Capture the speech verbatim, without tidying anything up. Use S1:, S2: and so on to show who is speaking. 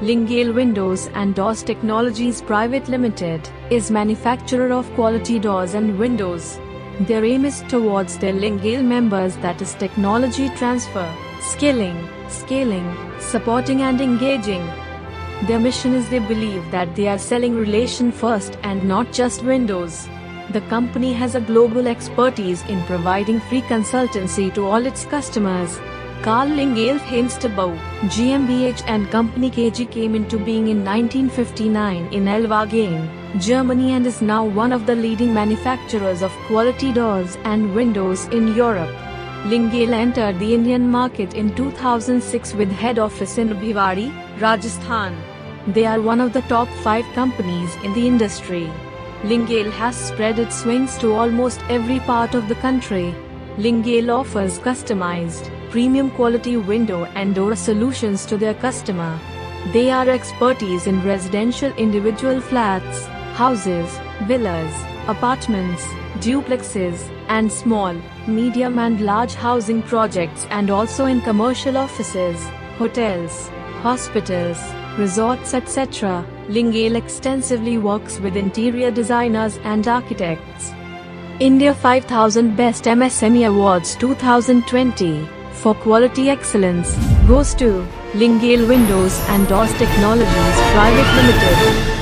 S1: Lingale Windows and Doors Technologies Private Limited is manufacturer of quality doors and windows. Their aim is towards their Lingale members, that is technology transfer, skilling, scaling, supporting and engaging. Their mission is they believe that they are selling relation first and not just windows. The company has a global expertise in providing free consultancy to all its customers. Carl Lingale Hengstebau, GmbH and Company K G came into being in nineteen fifty-nine in Ellwangen, Germany, and is now one of the leading manufacturers of quality doors and windows in Europe. Lingale entered the Indian market in two thousand six with head office in Bhiwadi, Rajasthan. They are one of the top five companies in the industry. Lingale has spread its wings to almost every part of the country. Lingale offers customized, premium quality window and door solutions to their customer. They are expertise in residential individual flats, houses, villas, apartments, duplexes, and small, medium and large housing projects, and also in commercial offices, hotels, hospitals, resorts, et cetera. Lingale extensively works with interior designers and architects. India five thousand Best M S M E Awards two thousand twenty for quality excellence goes to Lingale Windows and Doors Technologies Private Limited.